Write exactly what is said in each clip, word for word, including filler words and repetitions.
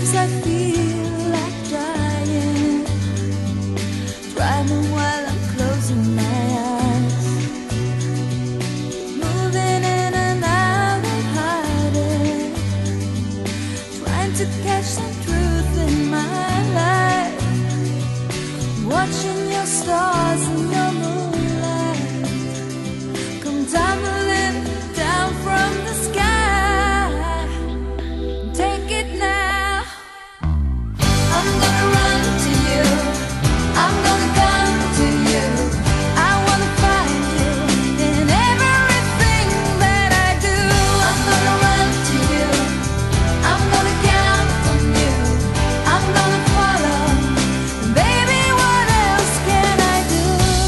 Sometimes I feel like dying, driving while I'm closing my eyes, moving in and out and hiding, trying to catch some truth in my life, watching your stars and your moonlight come tumbling down from the sky. Take it now. I'm gonna run to you, I'm gonna come to you, I wanna find you in everything that I do. I'm gonna run to you, I'm gonna count on you, I'm gonna follow. Baby, what else can I do?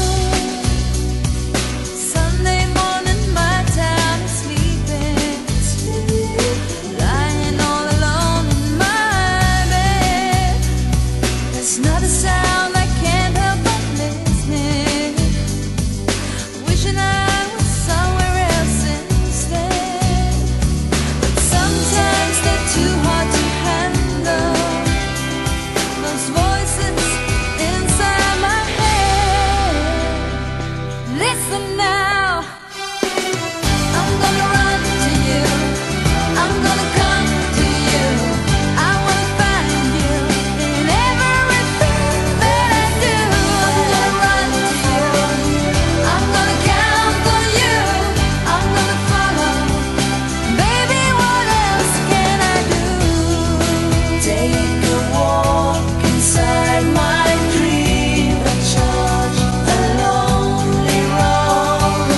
Sunday morning, my town is sleeping, lying all alone in my bed. There's not a sound I can't help but listening, wishing I was somewhere else instead. But sometimes they're too hard to handle, those voices inside my head. Listen now. I'm gonna run to you, I'm gonna come to you, I wanna find you in everything that I do. I'm gonna run to you, I'm gonna count on you, I'm gonna follow. Baby, what else can I do? Take a walk inside my dream, a charge, a lonely road.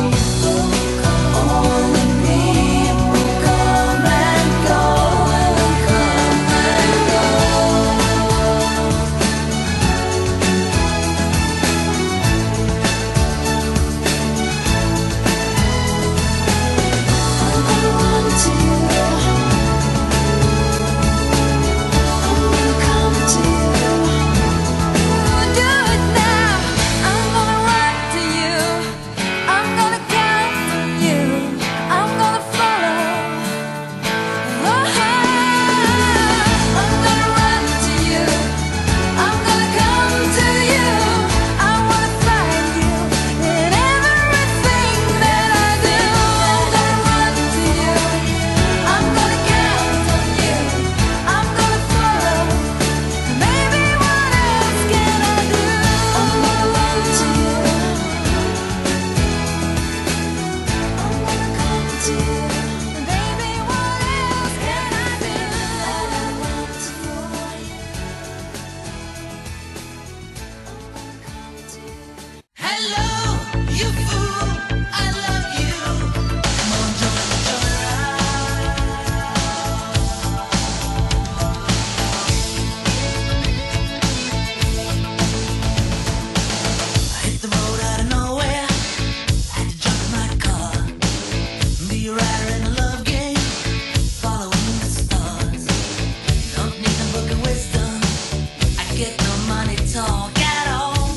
All the people come and go, come and go. I'm gonna run to you, I'm gonna come to you. Do it now. I'm gonna run to you, I'm gonna count on you, I'm gonna follow. I'm gonna run to you, I'm gonna come to you, I wanna find you in everything that I do. I'm gonna run to you, I'm gonna count on you, I'm gonna follow. Maybe what else can I do? I'm gonna run to you, I'm gonna come to you. Baby, what else can I do? All I want for you, I'm gonna come to you. Hello, you fool, I love you. Come on, join the joyride. I hit the road out of nowhere, had to jump in my car, be a rider in a love game, following the stars. Don't need no book of wisdom, I get no money talk at all.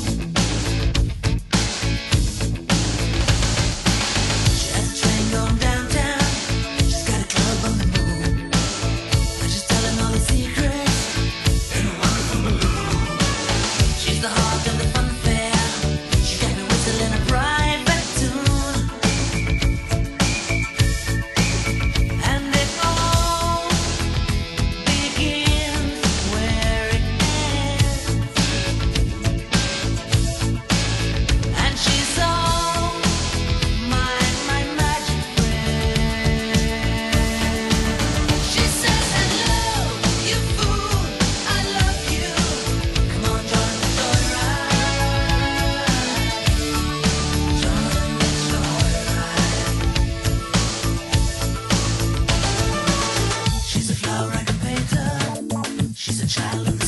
She has a train going downtown, she's got a club on the moon, she's telling all her secrets in a wonderful mood. She's the heart of the fun fair, she got me whistling a private tune. And it all begins where it ends. And she's all my, my magic friend. She says, hello, you fool, I love you. Come on, join the joyride. Join the joyride. She's a flower I can paint her, she's a child of the